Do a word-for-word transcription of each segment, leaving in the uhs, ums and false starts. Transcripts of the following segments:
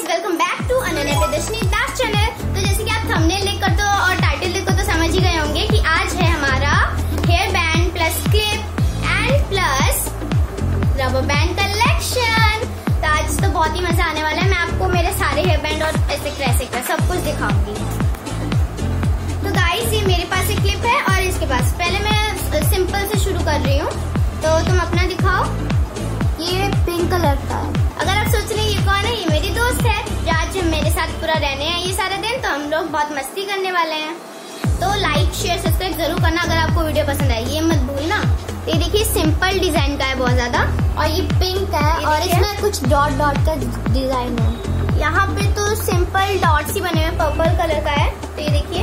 Welcome back to Ananya प्रदर्शनी दास channel. तो जैसे कि आप थंबनेल देख कर तो और टाइटल देख कर तो समझ ही गए होंगे कि आज है हमारा hair band plus clip and plus rubber band collection. तो आज तो बहुत ही मजा आने वाला है। मैं आपको मेरे सारे हेयर बैंड और ऐसे ऐसे सब कुछ दिखाऊंगी। तो गाइस ये मेरे पास एक क्लिप है और इसके पास, पहले मैं सिंपल से शुरू कर रही हूँ। तो तुम अपना दिखाओ। ये पिंक कलर का है। अगर आप सोच रहे हैं ये कौन है, ये मेरी दोस्त है जो आज मेरे साथ पूरा रहने हैं ये सारा दिन। तो हम लोग बहुत मस्ती करने वाले हैं। तो लाइक शेयर सब्सक्राइब जरूर करना अगर आपको वीडियो पसंद आए, ये मत भूलना। तो ये देखिए सिंपल डिजाइन का है बहुत ज्यादा, और ये पिंक है और इसमें कुछ डॉट डॉट का डिजाइन है। यहाँ पे तो सिंपल डॉट्स ही बने हुए, पर्पल कलर का है। तो ये देखिए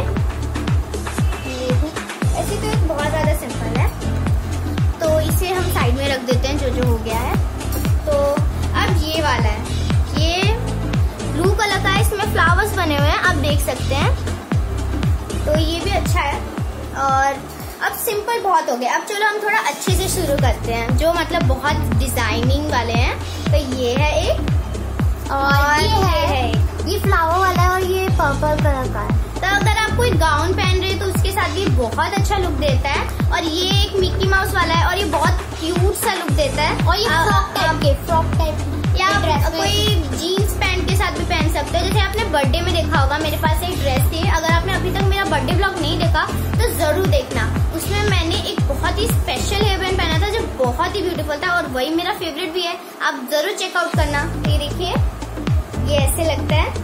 ऐसे तो एक बहुत ज्यादा सिंपल है। तो इसे हम साइड में रख देते हैं जो जो हो गया है। तो अब ये वाला है, ये ब्लू कलर का है, इसमें फ्लावर्स बने हुए हैं, आप देख सकते हैं। तो ये भी अच्छा है। और अब सिंपल बहुत हो गया, अब चलो हम थोड़ा अच्छे से शुरू करते हैं, जो मतलब बहुत डिजाइनिंग वाले हैं। तो ये है एक, और ये, ये है, है ये फ्लावर वाला है और ये पर्पल कलर का है। तो अगर आप कोई गाउन पहन रहे तो उसके साथ भी बहुत अच्छा लुक देता है। और ये एक मिक्की माउस वाला है और ये बहुत क्यूट सा लुक देता है। और ये फ्रॉक टाइप के फ्रॉक टाइप या कोई जीन्स पैंट के साथ भी पहन सकते हो। जैसे आपने बर्थडे में देखा होगा, मेरे पास एक ड्रेस थी। अगर आपने अभी तक मेरा बर्थडे ब्लॉग नहीं देखा तो जरूर देखना। उसमें मैंने एक बहुत ही स्पेशल हेयर बैंड पहना था जो बहुत ही ब्यूटीफुल था, और वही मेरा फेवरेट भी है। आप जरूर चेकआउट करना। ये देखिए ये ऐसे लगता है,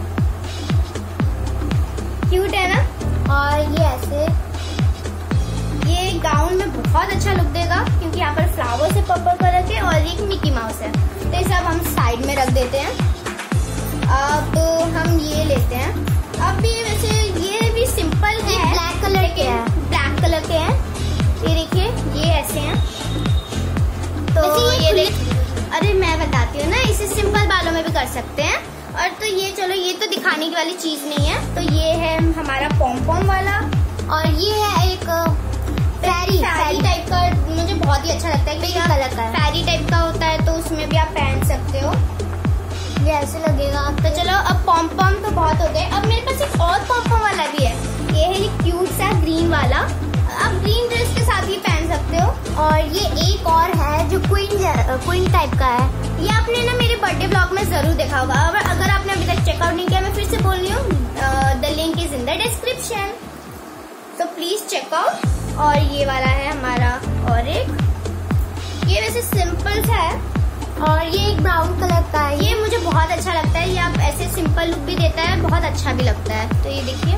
क्यूट है ना। और ये ऐसे, ये गाउन में बहुत अच्छा लुक देगा क्योंकि यहाँ पर फ्लावर्स है पर्पल कलर के और एक मिकी माउस है। तो इसे अब हम साइड में रख देते हैं। अब हम ये लेते हैं। अब भी वैसे ये भी सिंपल है, ब्लैक कलर के हैं, ब्लैक कलर के हैं। ये देखिए ये ऐसे हैं। तो ये, ये देख, अरे मैं बताती हूँ ना, इसे सिंपल बालों में भी कर सकते हैं। और तो ये चलो ये तो दिखाने की वाली चीज नहीं है। तो ये है हमारा पॉम पॉम वाला, और ये है एक फैरी फैरी टाइप का, मुझे बहुत ही अच्छा लगता है। पिंक कलर का फैरी टाइप का होता है तो उसमें भी आप पहन सकते हो, ये ऐसे लगेगा। तो चलो अब पॉम पॉम तो बहुत हो गए। अब मेरे पास एक और पॉम पॉम वाला भी है। ये है ये क्यूट सा ग्रीन वाला, आप ग्रीन ड्रेस के साथ ही पहन सकते हो। और ये एक और है जो क्वीन क्वीन टाइप का है। ये आपने ना मेरे बर्थडे ब्लॉग में जरूर देखा होगा। अगर आपने अभी तक चेकआउट नहीं किया, मैं फिर से बोल रही हूँ, the link is in the description, तो प्लीज चेकआउट। और ये वाला है हमारा और एक, ये वैसे सिंपल सा है और ये एक ब्राउन कलर का है। ये मुझे बहुत अच्छा लगता है। ये आप ऐसे सिंपल लुक भी देता है, बहुत अच्छा भी लगता है। तो ये देखिए,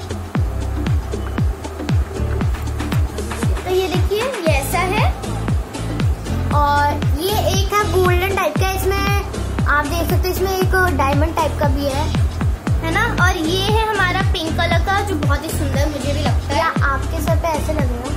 तो ये देखिए ये ऐसा है। और ये एक है गोल्डन टाइप का, इसमें आप देख सकते हैं, इसमें एक डायमंड टाइप का भी है, है ना। और ये है हमारा पिंक कलर का जो बहुत ही सुंदर मुझे भी लगता है। या आपके सर पे ऐसे लगेगा।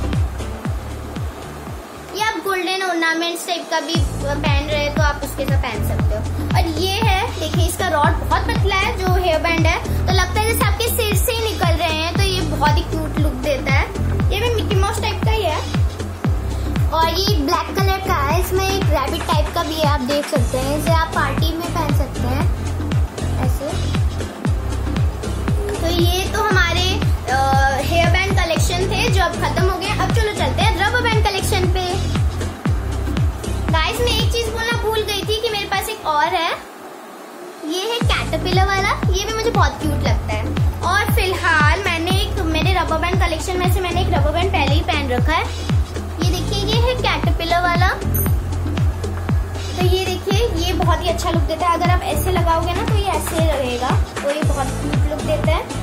ये आप गोल्डन ऑर्नामेंट्स टाइप का भी पहन रहे हैं तो आप उसके साथ पहन सकते हो। और ये है देखिए, इसका रॉड बहुत पतला है जो हेयर बैंड है, तो लगता है जैसे आपके सिर से ही निकल रहे हैं। तो ये बहुत ही क्यूट लुक देता है। ये भी मिक्की माउस टाइप का ही है। और ये ब्लैक कलर का है, इसमें एक रैबिट टाइप का भी है, आप देख सकते हैं। इसे आप पार्टी में पहन सकते हैं ऐसे। तो ये तो हमारे हेयर बैंड कलेक्शन थे जो अब खत्म हो गए। अब चलो चलते हैं रबर बैंड कलेक्शन पे। गाइस मैं एक चीज बोलना भूल गई थी कि मेरे पास एक और है, ये है कैटरपिलर वाला। ये भी मुझे बहुत क्यूट लगता है। और फिलहाल मैंने एक मेरे रबर बैंड कलेक्शन में से मैंने एक रबर बैंड पहले ही पहन रखा है। ये देखिए ये है कैटरपिलर वाला। तो ये देखिए ये बहुत ही अच्छा लुक देता है। अगर आप ऐसे लगाओगे ना तो ये ऐसे रहेगा, तो ये बहुत क्यूट लुक देता है।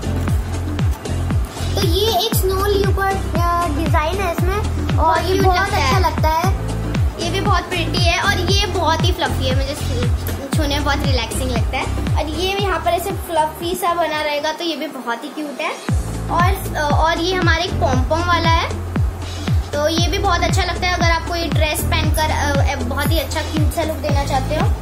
तो ये एक स्नो लियोपार्ड डिजाइन है इसमें, और ये बहुत अच्छा लगता है। ये भी बहुत प्रिटी है और ये बहुत ही फ्लफी है, मुझे छूने में बहुत रिलैक्सिंग लगता है। और ये यहाँ पर ऐसे फ्लफी सा बना रहेगा, तो ये भी बहुत ही क्यूट है। और और ये हमारे एक पॉम पॉम वाला है, तो ये भी बहुत अच्छा लगता है। अगर आप कोई ड्रेस पहनकर बहुत ही अच्छा क्यूट सा लुक देना चाहते हो।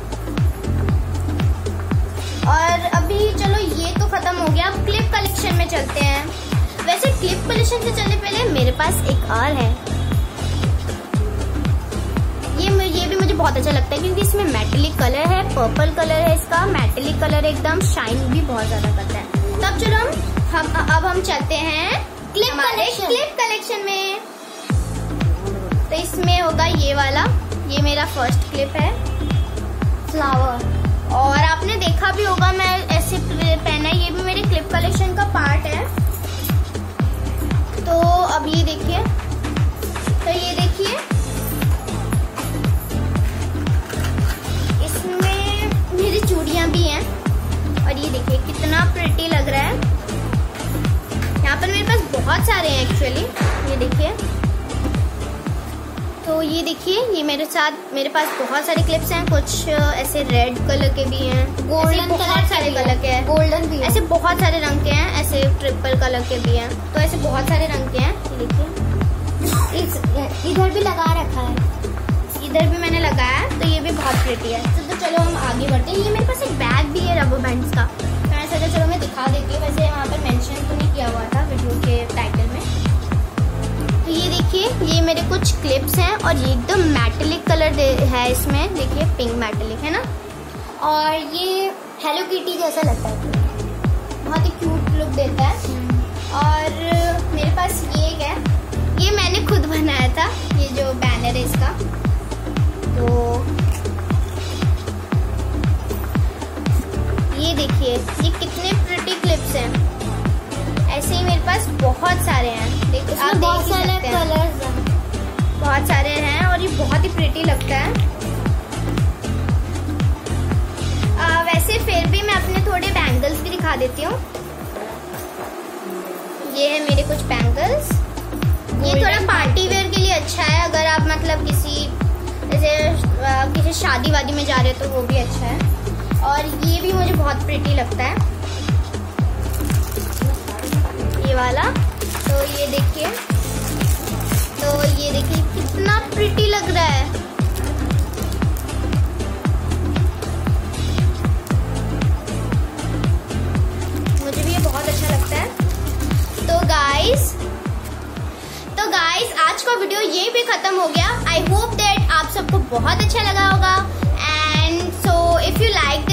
और अभी चलो ये तो खत्म हो गया, अब क्लिप कलेक्शन में चलते हैं। वैसे क्लिप कलेक्शन से चलने पहले मेरे पास एक और है। ये ये भी मुझे बहुत अच्छा लगता है क्योंकि इसमें मेटेलिक कलर है, पर्पल कलर है इसका, मेटेलिक कलर एकदम शाइन भी बहुत ज्यादा करता है। तब चलो हम हम अब हम चलते हैं क्लिप हमारे कलेक्शन क्लिप कलेक्शन में। तो इसमें होगा ये वाला, ये मेरा फर्स्ट क्लिप है फ्लावर। और आपने देखा भी होगा मैं ऐसे पहना है, ये भी मेरे क्लिप कलेक्शन का पार्ट है। तो अब ये देखिए, तो ये देखिए इसमें मेरी चूड़ियां भी हैं और ये देखिए कितना प्रिटी लग रहा है। यहाँ पर मेरे पास बहुत सारे हैं एक्चुअली, ये देखिए। तो ये देखिए ये मेरे साथ मेरे पास बहुत सारे क्लिप्स हैं, कुछ ऐसे रेड कलर के भी हैं, गोल्डन बहुत सारे कलर के हैं, गोल्डन भी ऐसे बहुत सारे रंग के हैं, ऐसे ट्रिपल कलर के भी हैं। तो ऐसे बहुत सारे रंग के हैं, ये देखिए। इस इधर भी लगा रखा है, इधर भी मैंने लगाया है, तो ये भी बहुत प्रिटी है। तो, तो चलो हम आगे बढ़ते हैं। ये मेरे पास एक बैग भी है रबर बैंड्स का, तो मैं सोचा चलो मैं दिखा देती हूँ। वैसे वहाँ पर मेंशन तो नहीं किया हुआ था वीडियो के टाइटल में। तो ये देखिए ये मेरे कुछ क्लिप्स हैं और ये एकदम मेटेलिक कलर है इसमें, देखिए पिंक मेटेलिक है ना। और ये हेलो किटी जैसा लगता है, बहुत ही क्यूट लुक देता है। और मेरे पास ये एक है, ये मैंने खुद बनाया था, ये जो बैनर है इसका। तो ये देखिए ये कितने प्रिटी क्लिप्स हैं। ऐसे ही मेरे पास बहुत सारे हैं, देखो आप बहुत देख ही सारे सकते हैं। कलर्स हैं, बहुत सारे हैं और ये बहुत ही प्रिटी लगता है। आ, वैसे फिर भी मैं अपने थोड़े बैंगल्स भी दिखा देती हूँ। ये है मेरे कुछ बैंगल्स, ये थोड़ा पार्टी वेयर के लिए अच्छा है, अगर आप मतलब किसी जैसे किसी शादी वादी में जा रहे हो तो वो भी अच्छा है। और ये भी मुझे बहुत प्रिटी लगता है, ये वाला। तो ये देखिए, तो ये देखिए कितना प्रिटी लग रहा है। मुझे भी ये बहुत अच्छा लगता है। तो गाइस तो गाइस आज का वीडियो यहीं पे खत्म हो गया। आई होप दैट आप सबको बहुत अच्छा लगा होगा। And so if you like